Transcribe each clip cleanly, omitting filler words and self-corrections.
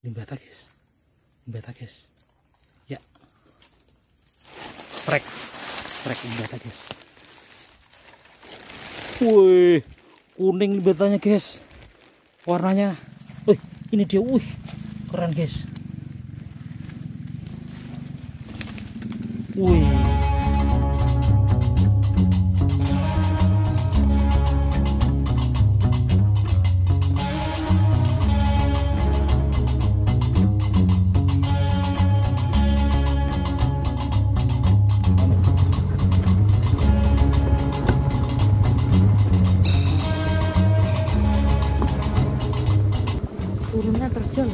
Limbata guys, ya, strike limbata guys. Wih, kuning limbatanya guys, warnanya. Wih, ini dia, wih, keren guys. Wih. Turunnya terjun.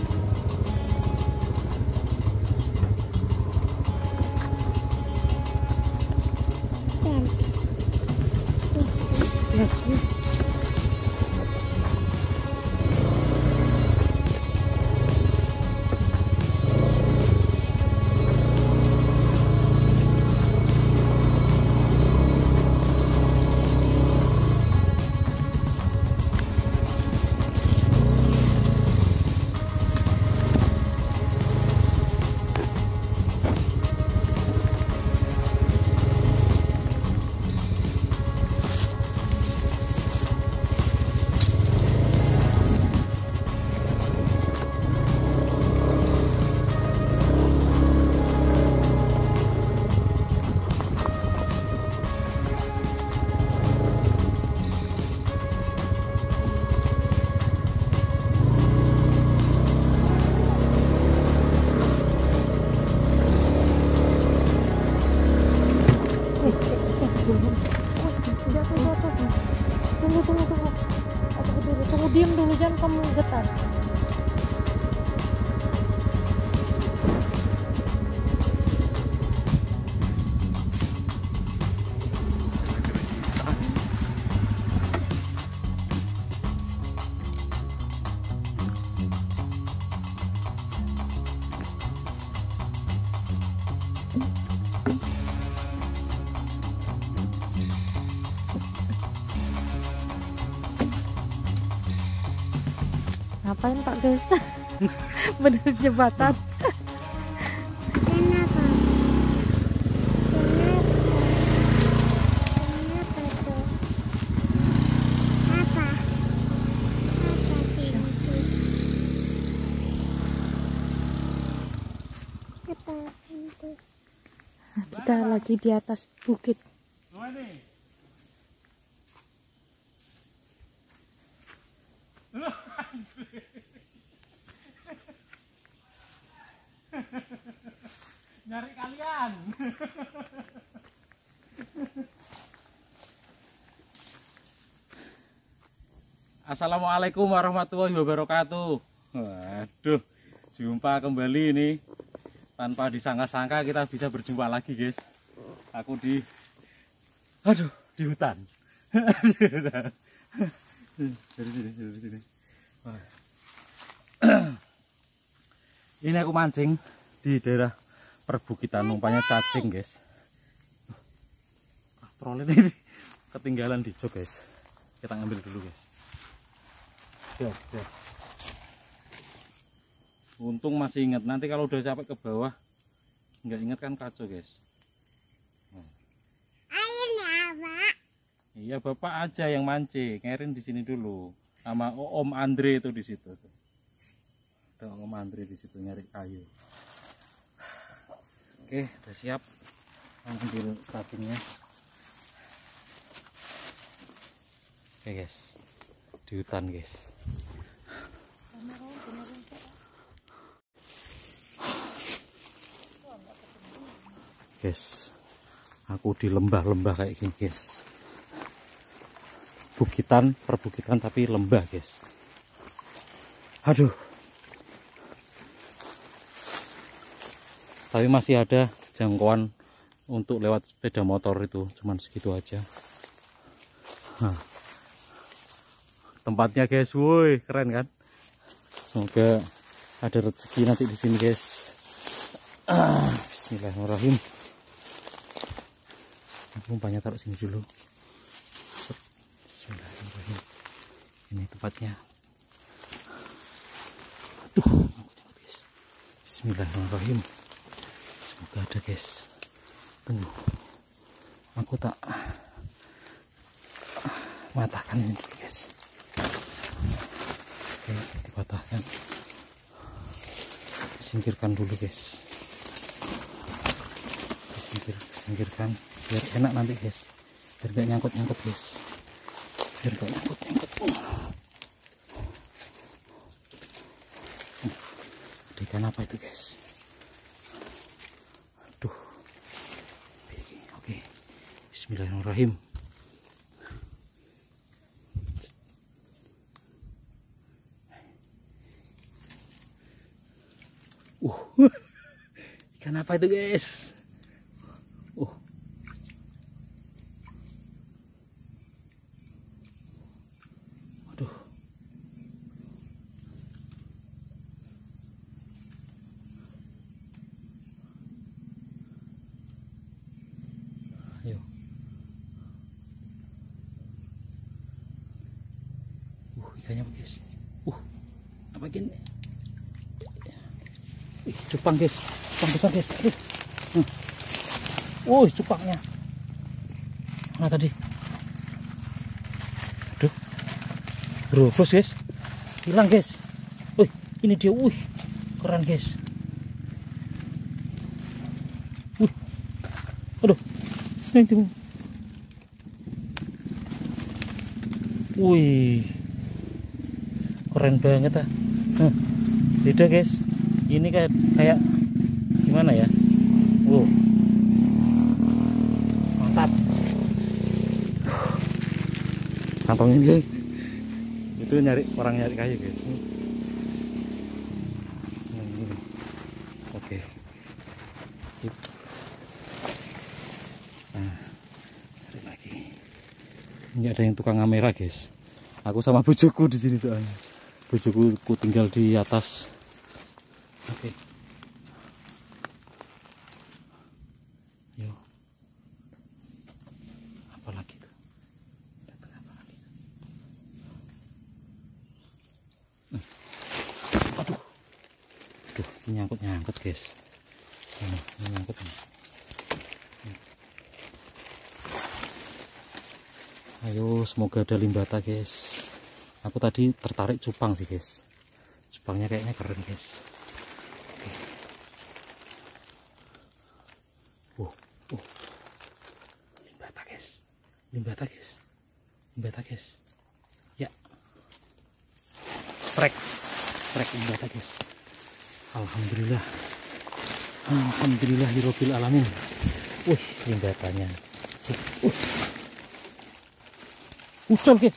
Tunggu, diam dulu, jangan kamu getar. Ngapain Pak Desa? Bener jembatan. Kenapa? Kenapa tuh? Apa? Apa itu? Kita lagi di atas bukit. Nyari kalian. Assalamualaikum warahmatullahi wabarakatuh. Waduh, jumpa kembali ini. Tanpa disangka-sangka kita bisa berjumpa lagi guys. Aku di hutan. Dari sini. Wah. Ini aku mancing di daerah perbukitan, umpamanya cacing guys. Troli ini ketinggalan di jok guys. Kita ngambil dulu guys. Ya. Untung masih ingat, nanti kalau udah capek ke bawah nggak ingat kan kacau guys. Airnya apa? Iya, bapak aja yang mancing, Ngerin di sini dulu sama Om Andre itu di situ. Ada Om Andre di situ nyari kayu. Oke, udah siap ambil cacingnya. Oke guys, di hutan guys. Guys, aku di lembah-lembah kayak gini guys. Perbukitan tapi lembah guys. Aduh. Tapi masih ada jangkauan untuk lewat sepeda motor itu, cuman segitu aja. Tempatnya guys, woi keren kan? Semoga ada rezeki nanti di sini guys. Bismillahirrahmanirrahim. Umpannya taruh sini dulu. Bismillahirrahmanirrahim. Ini tempatnya. Aduh. Bismillahirrahmanirrahim. Semoga ada guys. Tunggu, aku tak matahkan ini dulu guys. Oke, dipatahkan, disingkirkan dulu guys. Disingkirkan biar enak nanti guys, biar gak nyangkut guys, biar gak nyangkut. Ada ikan apa itu guys? Aduh. Oke, bismillahirrahmanirrahim. Ikan apa itu guys? Aduh. Ayo. Ikannya apa guys? Apa gini? Cupang guys, cupang besar guys. Aduh. Cupangnya. Mana tadi? Aduh. Berobos guys. Hilang guys. Ini dia. Keren guys. Aduh. Ini. Keren banget ah. Beda guys. Ini kayak gimana ya? Mantap. Kantongin guys. Itu orang nyari kayu guys. Oke. Sip. Nah, cari lagi. Ini ada yang tukang kamera guys. Aku sama bojoku di sini soalnya. Bojoku tinggal di atas. Oke. Yo. Apa lagi tuh? Datang apa lagi? Aduh, ini nyangkut guys. Ini nyangkut. Ayo, semoga ada limbata guys. Aku tadi tertarik cupang sih guys. Cupangnya kayaknya keren guys. Limbata guys. Ya. Strike limbata guys. Alhamdulillah. Alhamdulillahirabbil alamin. Limbatanya. Sip. Ucol guys.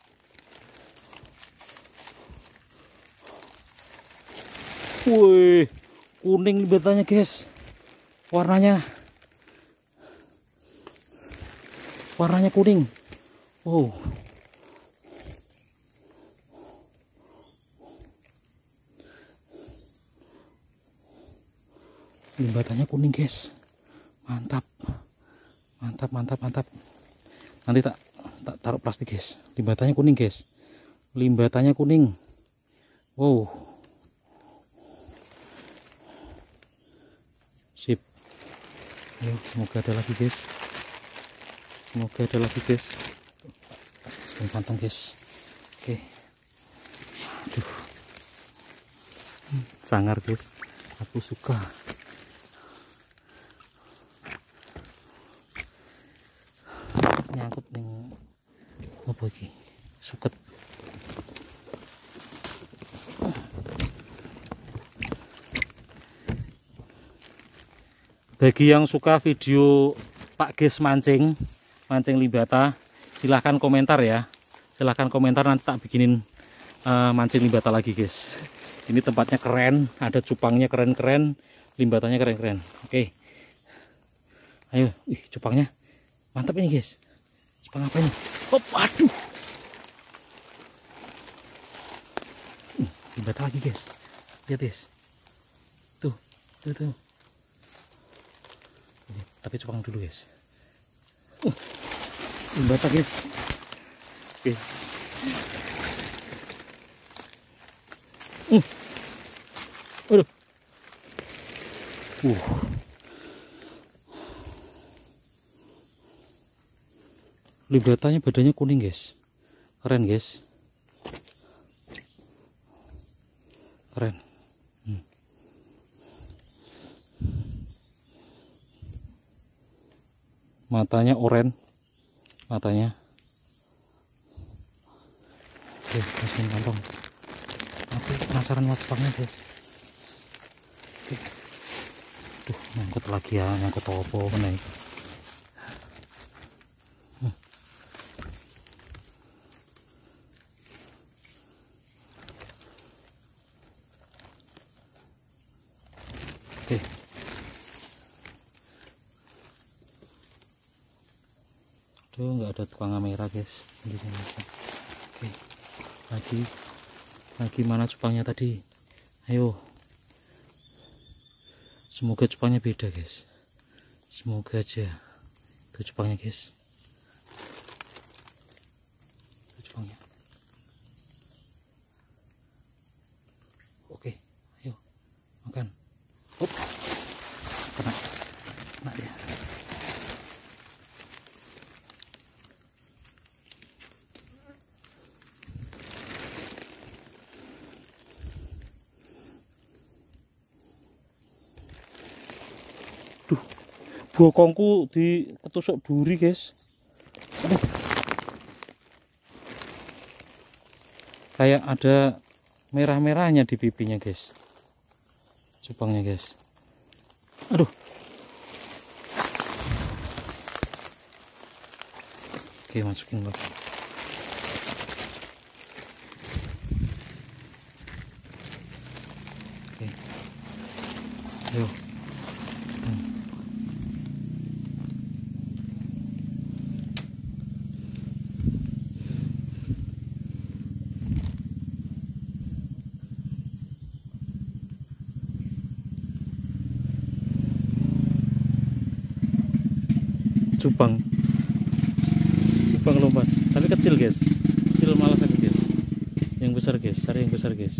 Kuning limbatanya guys. Warnanya kuning. Limbatanya kuning guys. Mantap. Nanti tak taruh plastik guys. Limbatanya kuning guys. Sip. Ayo, semoga ada lagi guys. Sebelum pantang guys. Oke. Aduh. Sangar guys. Aku suka. Nyangkut ning apa iki? Suket. Bagi yang suka video Pak Ges mancing limbata, silahkan komentar ya. Silahkan komentar, nanti tak bikinin mancing limbata lagi guys. Ini tempatnya keren, ada cupangnya keren-keren, limbatanya keren-keren. Oke. Ayo, cupangnya mantap ini guys. Cupang apa ini? Aduh. Limbata lagi guys. Lihat guys. Tuh. Ini, tapi cupang dulu guys. Limbata guys. Oke. Aduh. Libatanya badannya kuning guys, keren guys, keren. Matanya oranye, matanya. Oke, masukin kantong. Aku penasaran sama cupangnya guys. Oke. Tuh, nyangkut lagi ya, nyangkut topo mana itu. Oke. Tuh nggak ada tukang kamera guys di sini. Oke. Lagi mana cupangnya tadi? Ayo. Semoga cupangnya beda guys. Semoga aja. Itu cupangnya guys. Itu cupangnya. Oke, ayo makan. Hop. Kena ya. Duh, bokongku diketusuk duri guys. Aduh. Kayak ada merah-merahnya di pipinya guys, cupangnya guys. Aduh. Oke, masukin lagi. Oke, ayo. Cupang lompat, tapi kecil guys, kecil malah sakit guys. Yang besar guys, cari yang besar guys.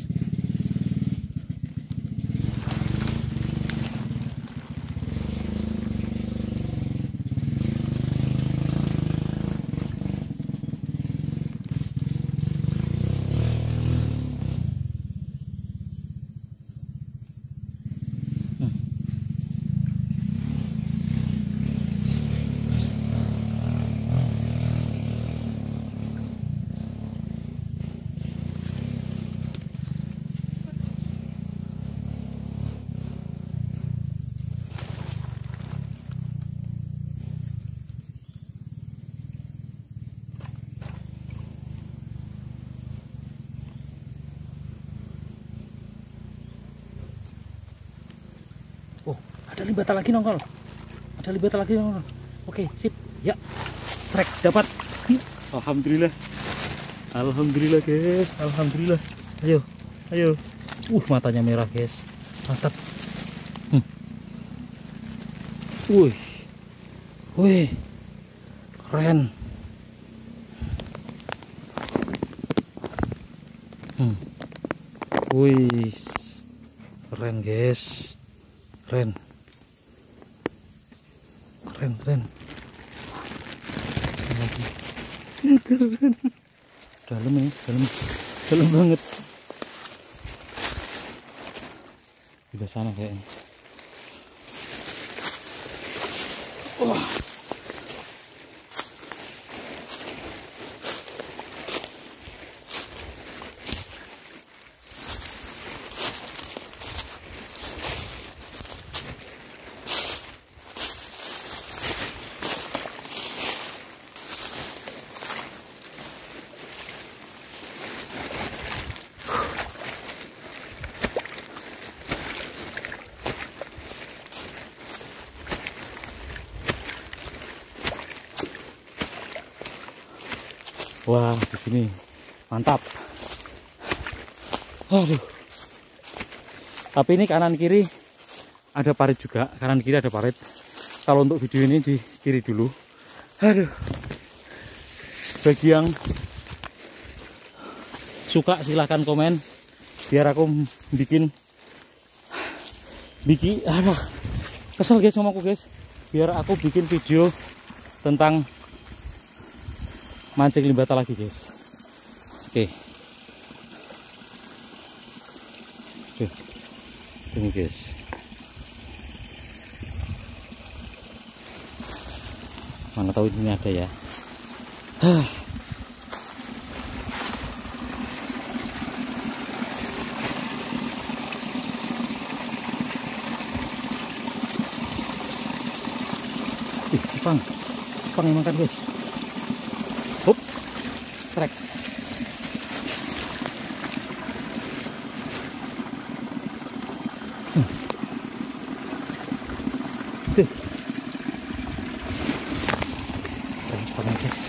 Oh, ada libata lagi nongol. Ada libata lagi nongol. Oke, sip. Ya. Trek dapat. Alhamdulillah. Alhamdulillah, guys. Alhamdulillah. Ayo. Ayo. Matanya merah, guys. Mantap. Wih. Wih. Keren. Wih. Keren, guys. Keren lagi. Keren. Dalam ini, dalam banget. Udah sana kayaknya. Wah. Wah, di sini mantap. Aduh. Tapi ini kanan kiri ada parit juga, kanan kiri ada parit. Kalau untuk video ini di kiri dulu. Aduh. Bagi yang suka silahkan komen biar aku bikin aduh. Kesel guys sama aku guys. Biar aku bikin video tentang mancing limbata lagi guys. Oke. Tuh. Ini guys. Mana tahu ini ada ya. Cupang yang makan guys. Hup, strike. Tuh. Cupang guys.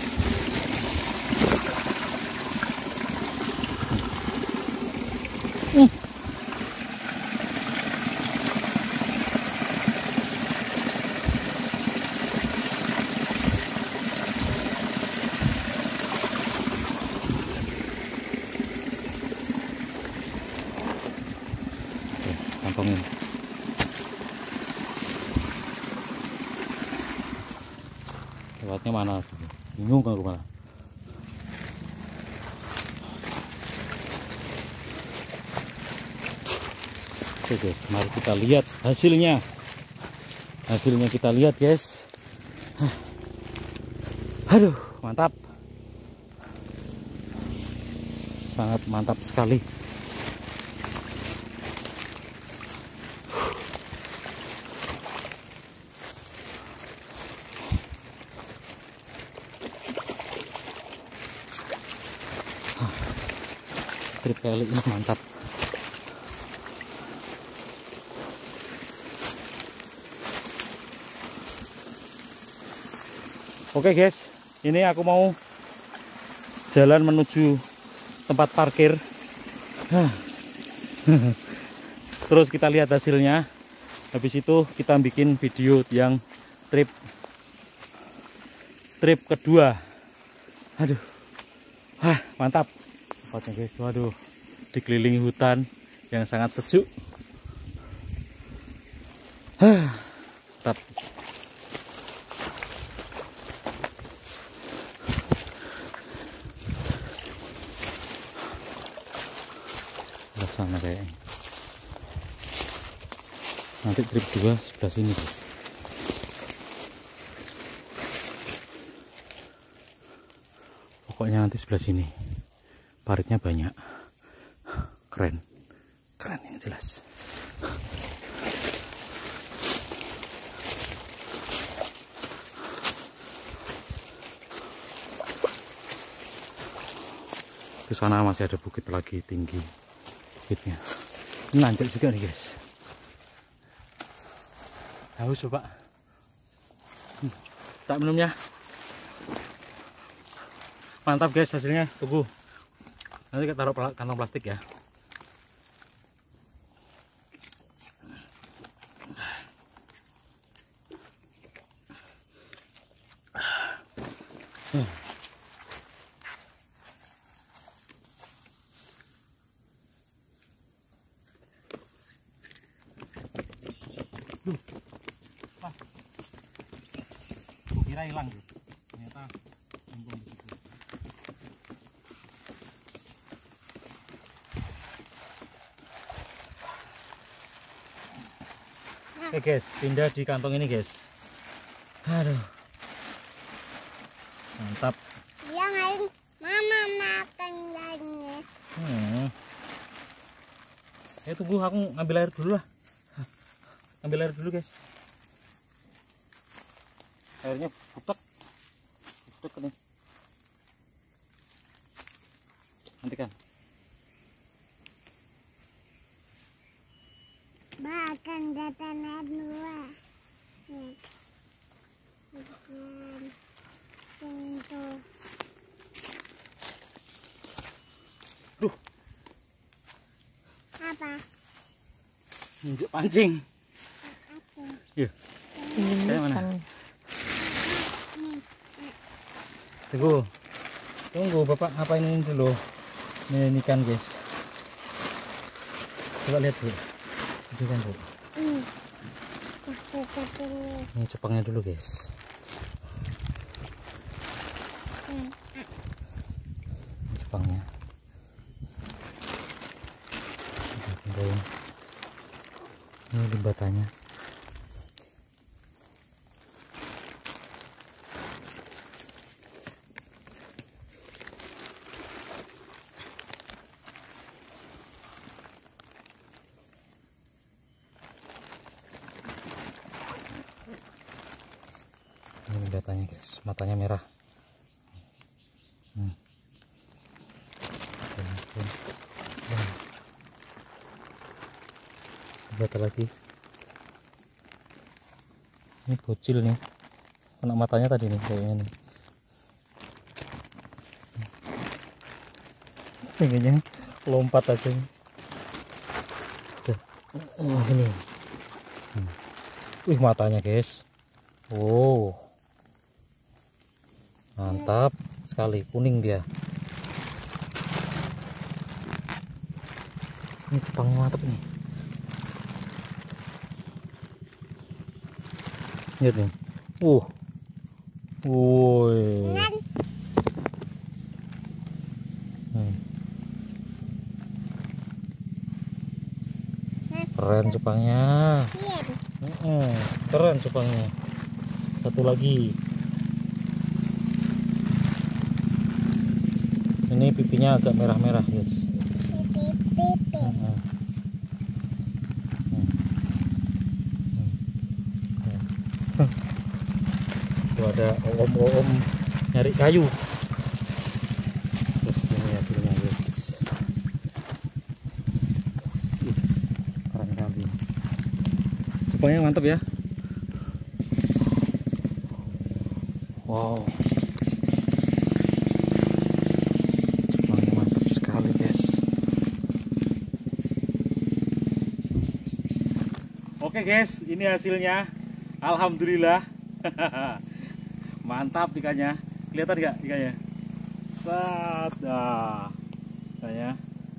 Kantongin. Lewatnya mana? Bingung kan kemana? Oke guys, mari kita lihat hasilnya. Hasilnya kita lihat guys. Aduh, mantap. Sangat mantap sekali. Trip kali ini mantap. Oke guys, ini aku mau jalan menuju tempat parkir. Terus kita lihat hasilnya. Habis itu kita bikin video yang trip kedua. Aduh, mantap. Tempatnya guys, waduh, dikelilingi hutan yang sangat sejuk. Mantap. Sana kayaknya. Nanti trip 2 sebelah sini guys. Pokoknya nanti sebelah sini. Paritnya banyak. Keren yang jelas. Ke sana masih ada bukit lagi tinggi. Bukitnya nanjak juga nih guys. Haus coba. Tak minumnya. Mantap guys hasilnya. Tunggu. Nanti kita taruh kantong plastik ya. Kira hilang tuh. Ternyata nyemplung di situ. Oke guys, pindah di kantong ini guys. Aduh, mantap. Yang lain mama makan lagi. Ya tunggu, aku ngambil air dulu lah. Ambil air dulu guys. Airnya butek nih. Nanti kan. Bahkan datang dua. Duh. Apa? Injek pancing. Apa? Iya. Kayak mana? Tunggu bapak ngapain ini dulu. Ini ikan guys. Coba lihat bu. Itu kan bu. dekat ini. Ini cupangnya dulu guys. Cupangnya. Ini limbatanya. Ini limbatanya guys, matanya merah. Lihat lagi. Ini bocil nih. Kena matanya tadi nih kayaknya nih. Kayaknya lompat aja. Oh, ini. Wih, matanya guys. Oh. Mantap sekali, kuning dia. Ini cupangnya mantap nih. Lihat nih. Woi. Keren cupangnya. Keren cupangnya. Satu lagi. Ini pipinya agak merah-merah guys. Tuh ada om-om nyari kayu. Terus ini hasilnya guys. Keren kali. Cupangnya mantap ya. Wow. Cupangnya mantap sekali guys. Oke guys, ini hasilnya. Alhamdulillah. Mantap ikannya. Kelihatan nggak ikannya? Sat. Nah, ikannya.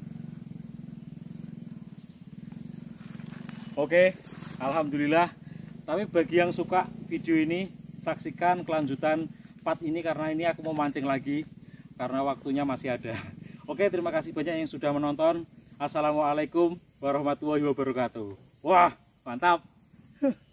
Oke, alhamdulillah. Tapi bagi yang suka video ini, saksikan kelanjutan part ini karena ini aku mau mancing lagi karena waktunya masih ada. Oke, terima kasih banyak yang sudah menonton. Assalamualaikum warahmatullahi wabarakatuh. Wah, mantap.